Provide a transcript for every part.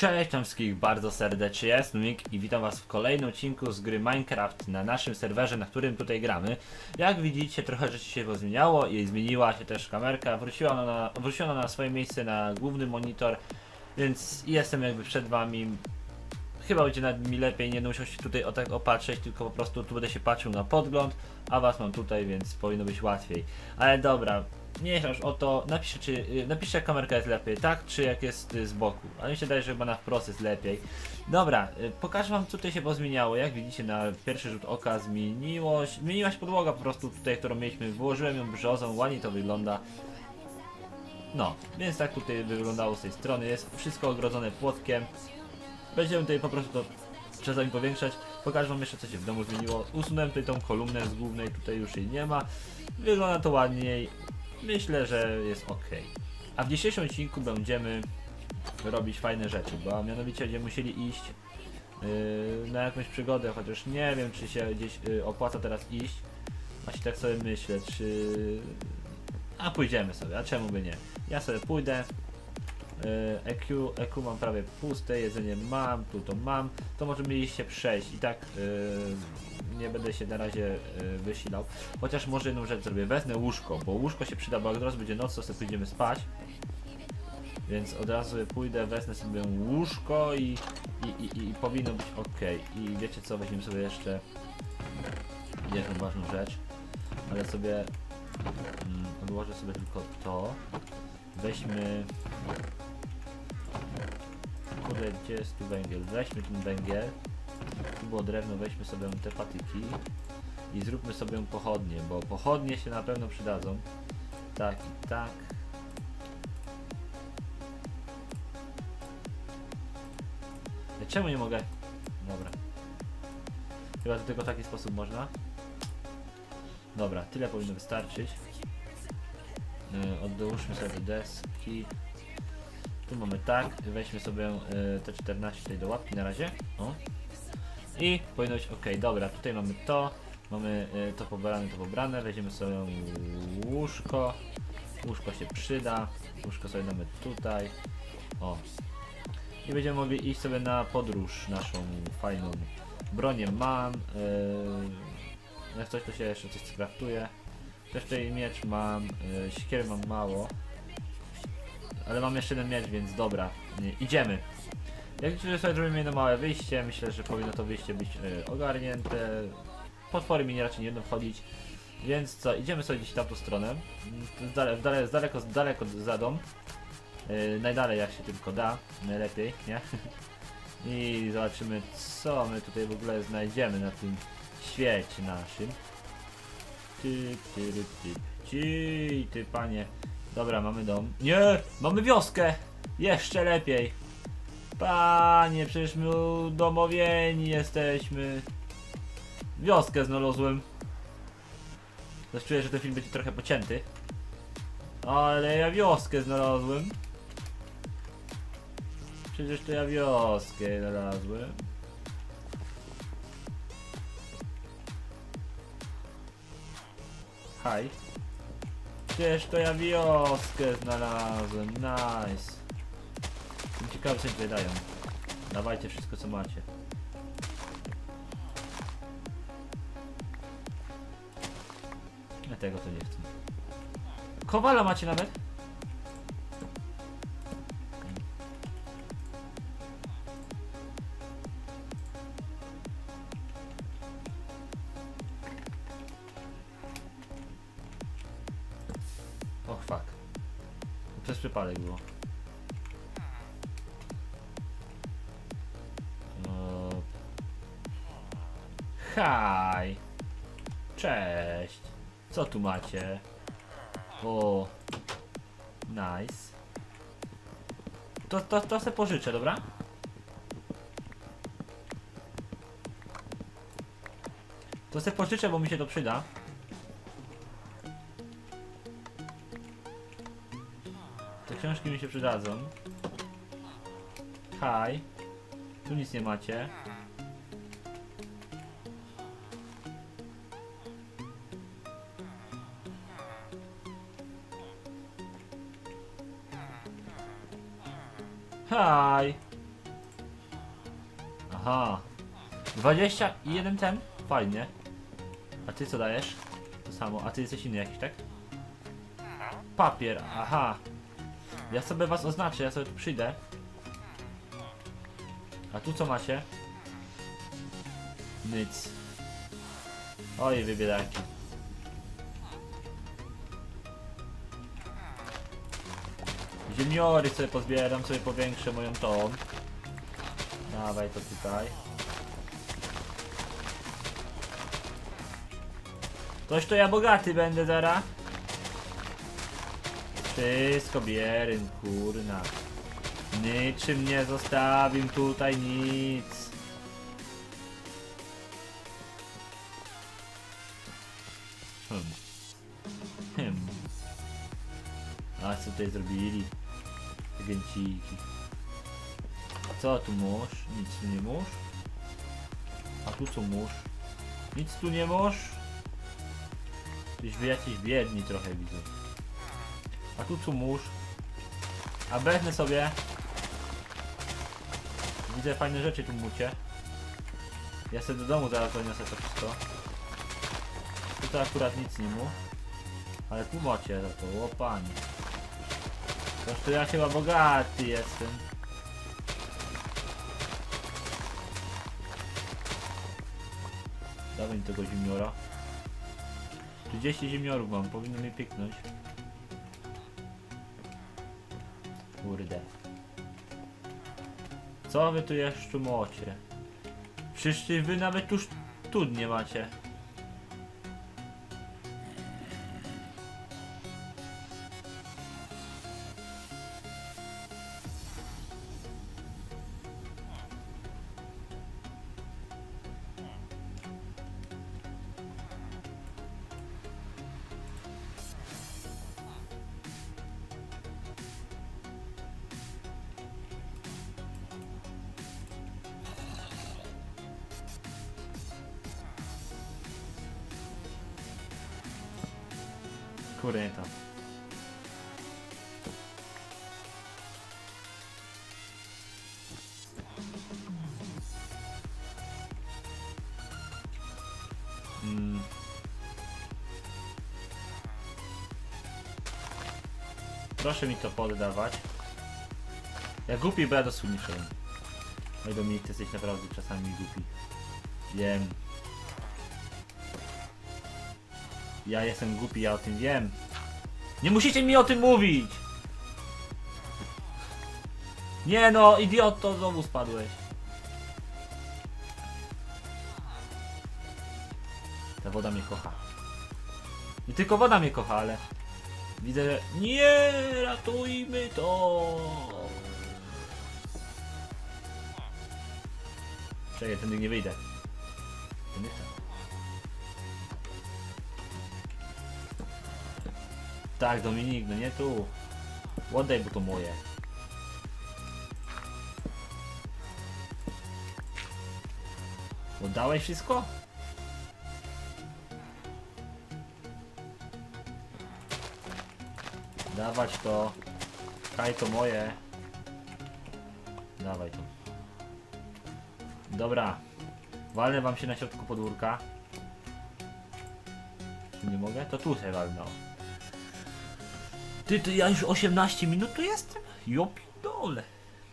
Cześć tam wszystkich bardzo serdecznie, jest Mik i witam was w kolejnym odcinku z gry Minecraft na naszym serwerze, na którym tutaj gramy. Jak widzicie, trochę rzeczy się pozmieniało i zmieniła się też kamerka, wróciła ona na swoje miejsce na główny monitor, więc jestem jakby przed wami. Chyba będzie nawet mi lepiej, nie będę musiał się tutaj tak opatrzeć, tylko po prostu tu będę się patrzył na podgląd, a was mam tutaj, więc powinno być łatwiej. Ale dobra, nie aż o to, napiszcie jak kamerka jest lepiej, tak, czy jak jest z boku. Ale mi się wydaje, że chyba na wprost jest lepiej. Dobra, pokażę wam co tutaj się pozmieniało. Jak widzicie na pierwszy rzut oka zmieniła się podłoga po prostu tutaj, którą mieliśmy. Wyłożyłem ją brzozą, ładnie to wygląda. No, więc tak tutaj wyglądało z tej strony, jest wszystko ogrodzone płotkiem. Będziemy tutaj po prostu to czasami powiększać. Pokażę wam jeszcze co się w domu zmieniło. Usunąłem tutaj tą kolumnę z głównej, tutaj już jej nie ma. Wygląda to ładniej. Myślę, że jest ok. A w dzisiejszym odcinku będziemy robić fajne rzeczy, bo mianowicie będziemy musieli iść na jakąś przygodę, chociaż nie wiem czy się gdzieś opłaca teraz iść. Właśnie tak sobie myślę, czy... A pójdziemy sobie, a czemu by nie? Ja sobie pójdę. EQ mam prawie puste, jedzenie mam, tu to mam, to możemy iść się przejść i tak nie będę się na razie wysilał, chociaż może jedną rzecz zrobię, wezmę łóżko, bo łóżko się przyda, bo jak od razu będzie noc, to sobie pójdziemy spać, więc od razu pójdę, wezmę sobie łóżko i powinno być ok. I wiecie co, weźmiemy sobie jeszcze jedną ważną rzecz, ale sobie odłożę sobie tylko to. Weźmy... Kurde, gdzie jest tu węgiel? Weźmy ten węgiel. Tu było drewno, weźmy sobie te patyki. I zróbmy sobie pochodnie, bo pochodnie się na pewno przydadzą. Tak i tak. Czemu nie mogę? Dobra. Chyba do tego w taki sposób można. Dobra, tyle powinno wystarczyć. Odłóżmy sobie deski. Tu mamy tak, weźmy sobie te 14 tutaj do łapki na razie. O. I powinno być ok. Dobra, tutaj mamy to pobrane, weźmiemy sobie łóżko. Łóżko się przyda. Łóżko sobie damy tutaj. O. I będziemy mogli iść sobie na podróż naszą fajną. Bronię mam. Jak coś to się jeszcze coś skraftuje. Też tutaj miecz mam, siekiery mam mało. Ale mam jeszcze jeden miecz, więc dobra, idziemy. Jak sobie zrobimy jedno małe wyjście, myślę, że powinno to wyjście być ogarnięte. Potwory mi raczej nie będą wchodzić. Więc co, idziemy sobie gdzieś w tamtą stronę. Daleko za dom. Najdalej jak się tylko da, najlepiej, nie? I zobaczymy co my tutaj w ogóle znajdziemy na tym świecie naszym. Ty panie. Dobra, mamy dom. Nie! Mamy wioskę! Jeszcze lepiej! Panie, przecież my udomowieni jesteśmy. Wioskę znalazłem. Też czuję, że ten film będzie trochę pocięty. Ale ja wioskę znalazłem. Przecież to ja wioskę znalazłem. Haj. Przecież to ja wioskę znalazłem, nice. Jestem ciekawy co mi tutaj dają. Dawajcie wszystko co macie. Ja tego to nie chcę. Kowala macie nawet? Och fuck. Przez przypadek było. Haj! Cześć! Co tu macie? O! Nice. To se pożyczę, dobra? To se pożyczę, bo mi się to przyda. Te książki mi się przydadzą. Haj. Tu nic nie macie. Haj. Aha. 21 ten? Fajnie. A ty co dajesz? To samo. A ty jesteś inny jakiś, tak? Papier, aha. Ja sobie was oznaczę, ja sobie tu przyjdę. A tu co macie? Nic. Oj, wy biedaki. Ziemniory sobie pozbieram, sobie powiększę moją tą. Dawaj to tutaj. Toż to ja bogaty będę zaraz. Wszystko bierę, kurna. Niczym nie zostawię tutaj nic. A co tutaj zrobili? Agenciki. Co tu mórz? Nic tu nie mórz? A tu co mórz? Nic tu nie mórz? Wy jacyś biedni trochę widzę. A tu co mórz? A wezmę sobie. Widzę fajne rzeczy tu mucie. Ja sobie do domu zaraz doniosę to wszystko. Tutaj akurat nic nie mu. Ale tu macie za to, o panie. Toż to ja chyba bogaty jestem. Dawaj mi tego ziemniora. 30 ziemniorów mam, powinno mi piknąć. Kurde. Co wy tu jeszcze macie? Przecież wy nawet już tu nie macie. Kurde tam. Proszę mi to poddawać. Ja głupi, bo ja dosłowniczę. Oj Dominik, ty jesteś naprawdę czasami głupi. Wiem. Ja jestem głupi, ja o tym wiem. Nie musicie mi o tym mówić! Nie no, idioto, znowu spadłeś. Ta woda mnie kocha. Nie tylko woda mnie kocha, ale... Widzę, że... Nie, ratujmy to! Czekaj, tędy nie wyjdę. To nie chcę. Tak, Dominik, no nie tu. Oddaj, bo to moje. Oddałeś wszystko? Dawać to. Kaj to moje. Dawaj to. Dobra. Walnę wam się na środku podwórka. Nie mogę? To tu się walnę. Ty, to ja już 18 minut tu jestem? Jopidole.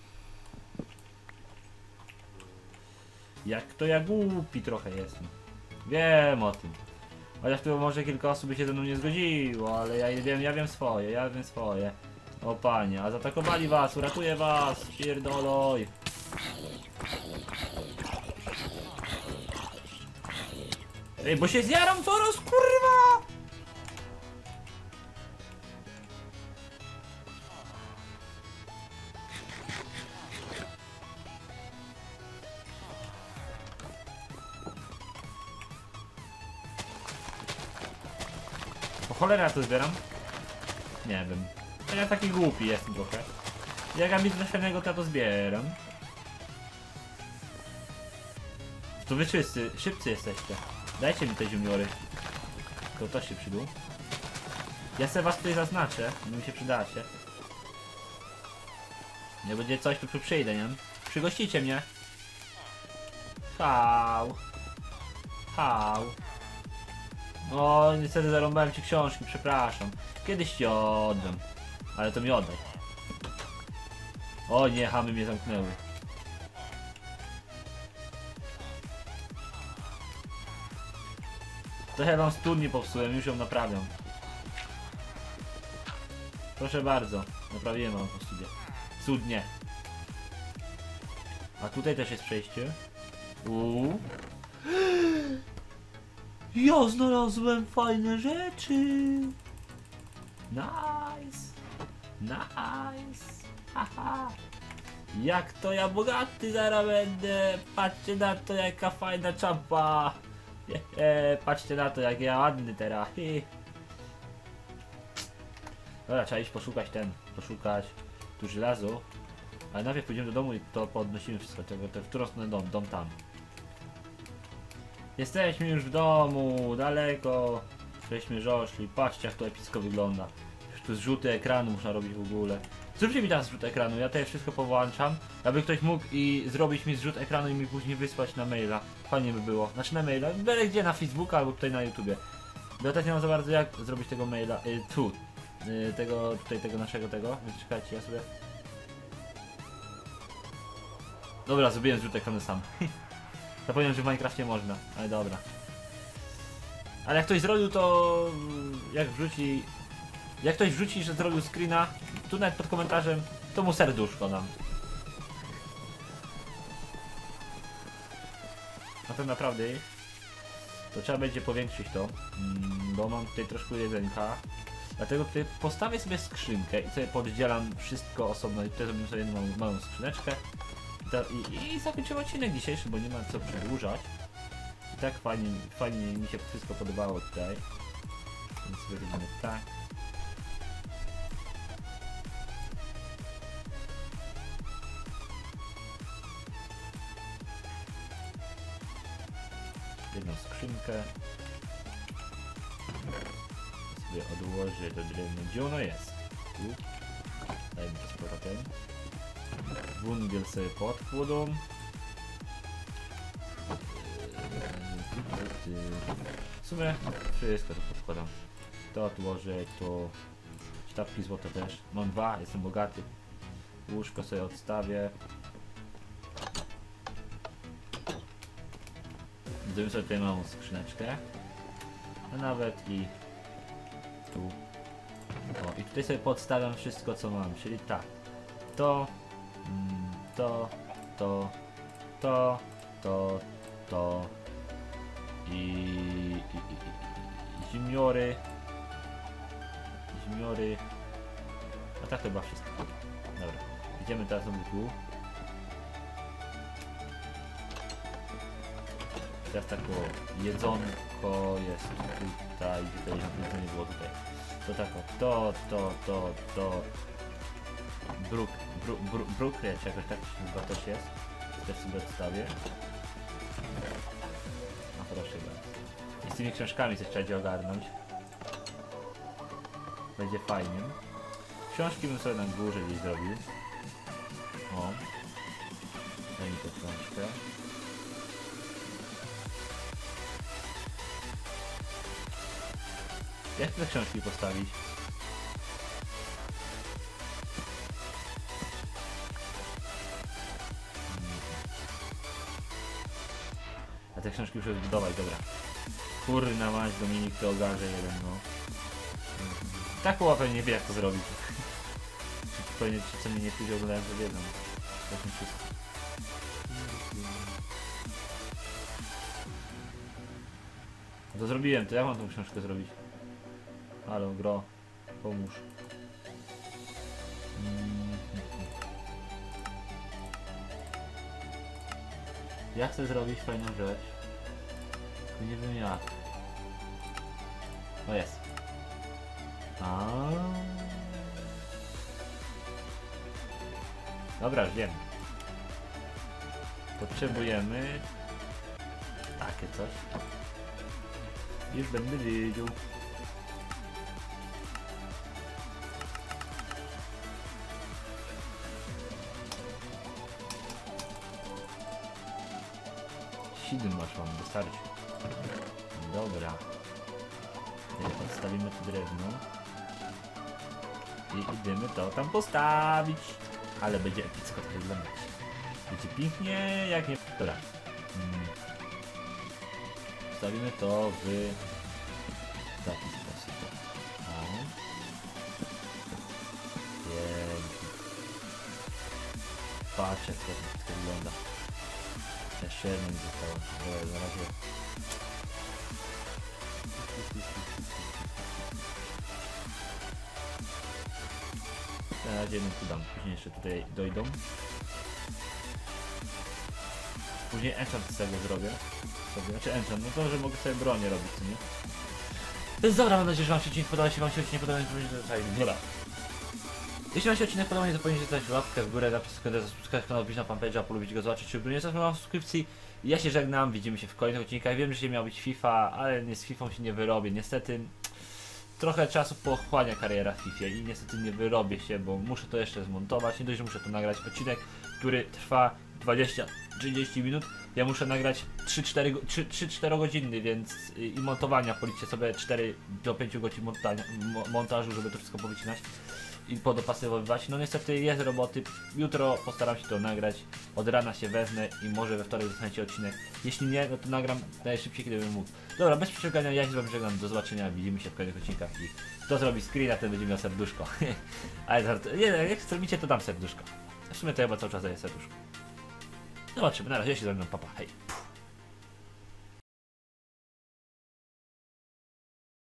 Jak to ja głupi trochę jestem. Wiem o tym. Chociaż tu może kilka osób by się ze mną nie zgodziło, ale ja wiem swoje. O panie, a zaatakowali was, uratuję was, pierdoloj. Ej, bo się zjaram coraz, kurwa! Po cholerę ja to zbieram? Nie wiem. Ja taki głupi jestem trochę. Jak ja widzę coś fajnego, to ja to zbieram. To wy wszyscy, szybcy jesteście. Dajcie mi te ziemniory. To się przydą. Ja se was tutaj zaznaczę, bo mi się przydacie. Nie będzie coś, to tu przyjdę, nie? Przygościcie mnie. Hał. Hał. O, niestety zarąbałem ci książki, przepraszam. Kiedyś ci oddam. Ale to mi oddaj. O nie, chamy mnie zamknęły. Trochę wam studnię popsułem, już ją naprawiam. Proszę bardzo, naprawiłem wam po studię. Cudnie. A tutaj też jest przejście. Ja znalazłem fajne rzeczy. Nice. Nice. Haha. Jak to ja bogaty zaraz będę. Patrzcie na to, jaka fajna czapa. Patrzcie na to, jak ja ładny teraz. Dobra, trzeba iść poszukać tu żelazo. Ale najpierw pójdziemy do domu i to podnosimy wszystko, w którą stronę dom? Dom tam. Jesteśmy już w domu, daleko. Żeśmy żoszli, patrzcie jak to epicko wygląda. Już tu zrzuty ekranu można robić w ogóle. Zróbcie mi teraz zrzut ekranu, ja tutaj wszystko powłączam. Aby ktoś mógł zrobić mi zrzut ekranu i mi później wysłać na maila. Fajnie by było, znaczy na maila, byle gdzie, na Facebooka albo tutaj na YouTubie. Bo ja też nie mam za bardzo jak zrobić tego maila, tego naszego, więc czekajcie, ja sobie... Dobra, zrobiłem zrzut ekranu sam. Zapomniałem, że w Minecrafcie można, ale dobra. Ale jak ktoś zrobił to... Jak ktoś wrzuci, że zrobił screena, tu nawet pod komentarzem, to mu serduszko dam. A to naprawdę... To trzeba będzie powiększyć to, bo mam tutaj troszkę jedzenka. Dlatego tutaj postawię sobie skrzynkę i sobie poddzielam wszystko osobno i tutaj zrobimy sobie jedną małą skrzyneczkę. I zakończymy odcinek dzisiejszy, bo nie ma co przedłużać. I tak fajnie mi się wszystko podobało tutaj. Więc sobie robimy tak. Jedną skrzynkę. Sobie odłożę to drewno. Gdzie ono jest? Tu. Dajmy to z powrotem. Wungiel sobie podkładę. W sumie wszystko to podkładam. To odłożę, to sztabki złota też. Mam 2, jestem bogaty. Łóżko sobie odstawię. Zrobimy sobie tutaj małą skrzyneczkę. A nawet i tu. O, i tutaj sobie podstawiam wszystko co mam, czyli tak. To i zimiory. A tak chyba wszystko. Dobra, idziemy teraz do buku. Teraz tak o, jedzonko jest tutaj, jedzenie było tutaj. To tak o, to. Brukret, czy jakoś tak chyba też jest. Też sobie odstawię. No proszę bardzo. I z tymi książkami coś trzeba ogarnąć. Będzie fajnie. Książki bym sobie na górze gdzieś zrobił. O. Daj mi tę książkę. Jak te książki postawić? A te książki muszę zbudować, dobra. Kurna mać, Dominik to ogarze jeden, no. Tak łapę nie wie jak to zrobić. Pewnie ci co mnie nie pójdzie oglądają to wiedzą. Właśnie wszystko. No to zrobiłem, to jak mam tą książkę zrobić? Halo, gro, pomóż. Ja chcę zrobić fajną rzecz. Tylko nie wiem jak. O jest. Dobra, już wiem. Potrzebujemy takie coś. Już będę wiedział. Sidym masz, mam wystarczy. Dobra. Odstawimy tu drewno. I idziemy to tam postawić. Ale będzie epicko to wyglądać. Będzie pięknie, jak nie... Dobra. Stawimy to w taki sposób. O. Pięknie. Patrz jak to wygląda. Jeszcze jedno mi zostało. Dobra, na razie. Na razie jedną tu dam. Później jeszcze tutaj dojdą. Później enchant z tego zrobię. Znaczy enchant, no to, że mogę sobie bronię robić, co nie? Więc dobra, mam nadzieję, że wam się odcinek podoba. Jeśli wam się odcinek podoba, nie zapomnijcie dobra. Jeśli wam się odcinek podoba, nie zapomnijcie dać łapkę w górę, napisać komentarz, subskrybować kanał, wbić na fanpage'a, polubić go, zobaczyć, czy nie zostawiam subskrypcji. Ja się żegnam, widzimy się w kolejnych odcinkach. Wiem, że się miał być FIFA, ale nie z FIFA się nie wyrobię. Niestety trochę czasu pochłania kariera w FIFA i niestety nie wyrobię się, bo muszę to jeszcze zmontować. Nie dość, że muszę tu nagrać odcinek, który trwa 20-30 minut. Ja muszę nagrać 3-4 godziny, więc i montowania, policzcie sobie 4 do 5 godzin montażu, żeby to wszystko powycinać i podopasowywać. No niestety jest roboty, jutro postaram się to nagrać, od rana się wezmę i może we wtorek dostaniecie odcinek. Jeśli nie, no to nagram najszybciej, kiedy bym mógł. Dobra, bez przeciągania, ja się z wami żegnam, do zobaczenia, widzimy się w kolejnych odcinkach i kto zrobi screena, ten będzie miał serduszko. Ale nie, jak zrobicie, to dam serduszko. W sumie to chyba cały czas daję serduszko. Zobaczymy, na razie się ze mną, papa, hej.